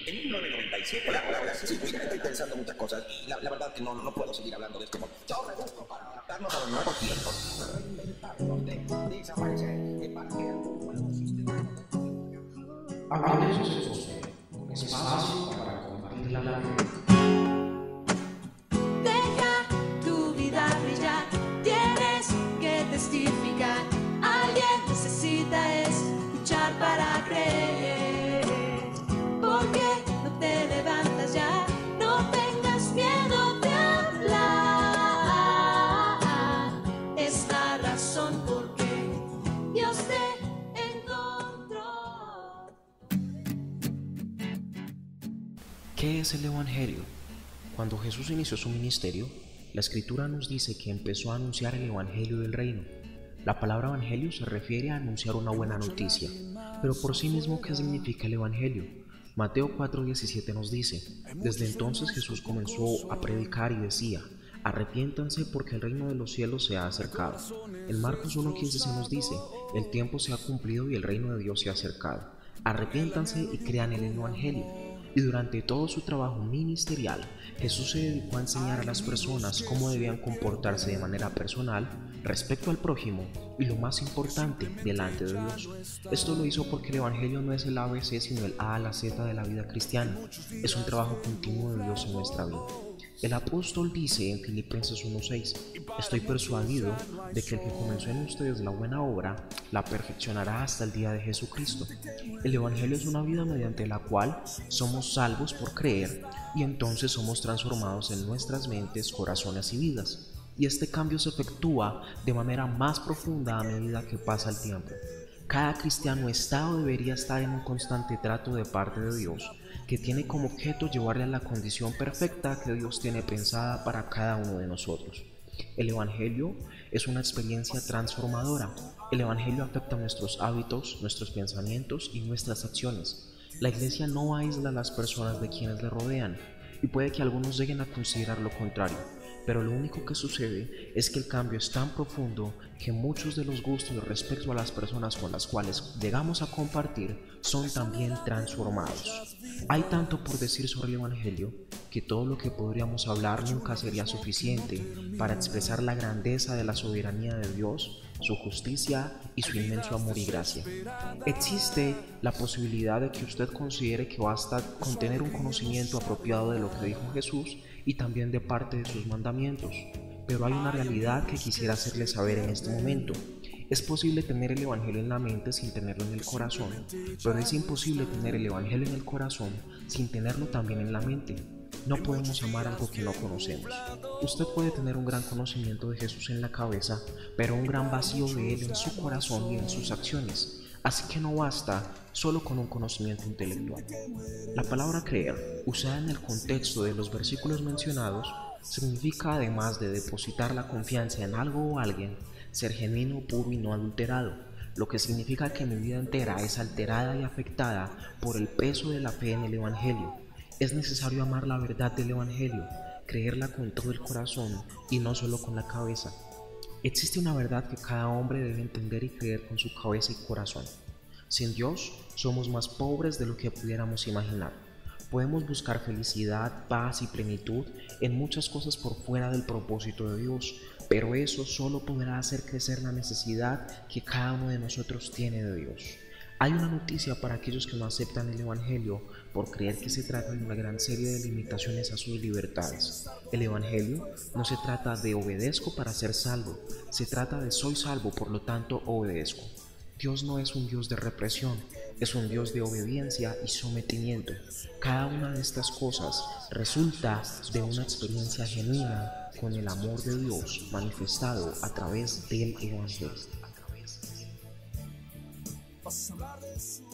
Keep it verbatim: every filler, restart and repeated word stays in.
en mil novecientos noventa y siete, hola, hola, hola, sí, sí, estoy pensando muchas cosas y la, la verdad que no, no puedo seguir hablando de esto. Yo rebusco para adaptarnos a los nuevos tiempos, reinventarnos, de desaparecer, eh, para crear un nuevo sistema de... Hablemos de José, un espacio para compartir la fe. Deja tu vida brillar, tienes que testificar. Alguien necesita escuchar para creer. Porque no te levantas ya, no tengas miedo de hablar. Es la razón por qué Dios te encontró. ¿Qué es el Evangelio? Cuando Jesús inició su ministerio, la Escritura nos dice que empezó a anunciar el Evangelio del Reino. La palabra Evangelio se refiere a anunciar una buena noticia, pero por sí mismo, ¿qué significa el Evangelio? Mateo cuatro diecisiete nos dice: desde entonces Jesús comenzó a predicar y decía: arrepiéntanse porque el reino de los cielos se ha acercado. En Marcos uno quince se nos dice: el tiempo se ha cumplido y el reino de Dios se ha acercado. Arrepiéntanse y crean en el Evangelio. Y durante todo su trabajo ministerial, Jesús se dedicó a enseñar a las personas cómo debían comportarse de manera personal respecto al prójimo y, lo más importante, delante de Dios. Esto lo hizo porque el Evangelio no es el A B C sino el A a la Z de la vida cristiana. Es un trabajo continuo de Dios en nuestra vida. El apóstol dice en Filipenses uno seis: estoy persuadido de que el que comenzó en ustedes la buena obra la perfeccionará hasta el día de Jesucristo. El Evangelio es una vida mediante la cual somos salvos por creer y entonces somos transformados en nuestras mentes, corazones y vidas. Y este cambio se efectúa de manera más profunda a medida que pasa el tiempo. Cada cristiano está o debería estar en un constante trato de parte de Dios, que tiene como objeto llevarle a la condición perfecta que Dios tiene pensada para cada uno de nosotros. El Evangelio es una experiencia transformadora. El Evangelio afecta nuestros hábitos, nuestros pensamientos y nuestras acciones. La Iglesia no aísla a las personas de quienes le rodean, y puede que algunos lleguen a considerar lo contrario, pero lo único que sucede es que el cambio es tan profundo que muchos de los gustos respecto a las personas con las cuales llegamos a compartir son también transformados. Hay tanto por decir sobre el Evangelio que todo lo que podríamos hablar nunca sería suficiente para expresar la grandeza de la soberanía de Dios, su justicia y su inmenso amor y gracia. Existe la posibilidad de que usted considere que basta con tener un conocimiento apropiado de lo que dijo Jesús y también de parte de sus mandamientos, pero hay una realidad que quisiera hacerle saber en este momento. Es posible tener el Evangelio en la mente sin tenerlo en el corazón, pero es imposible tener el Evangelio en el corazón sin tenerlo también en la mente. No podemos amar algo que no conocemos. Usted puede tener un gran conocimiento de Jesús en la cabeza, pero un gran vacío de Él en su corazón y en sus acciones. Así que no basta solo con un conocimiento intelectual. La palabra creer, usada en el contexto de los versículos mencionados, significa, además de depositar la confianza en algo o alguien, ser genuino, puro y no adulterado, lo que significa que mi vida entera es alterada y afectada por el peso de la fe en el Evangelio. Es necesario amar la verdad del Evangelio, creerla con todo el corazón y no solo con la cabeza. Existe una verdad que cada hombre debe entender y creer con su cabeza y corazón. Sin Dios, somos más pobres de lo que pudiéramos imaginar. Podemos buscar felicidad, paz y plenitud en muchas cosas por fuera del propósito de Dios, pero eso solo podrá hacer crecer la necesidad que cada uno de nosotros tiene de Dios. Hay una noticia para aquellos que no aceptan el Evangelio por creer que se trata de una gran serie de limitaciones a sus libertades. El Evangelio no se trata de obedezco para ser salvo, se trata de soy salvo, por lo tanto obedezco. Dios no es un Dios de represión, es un Dios de obediencia y sometimiento. Cada una de estas cosas resulta de una experiencia genuina con el amor de Dios manifestado a través del Evangelio. Vamos a hablar de su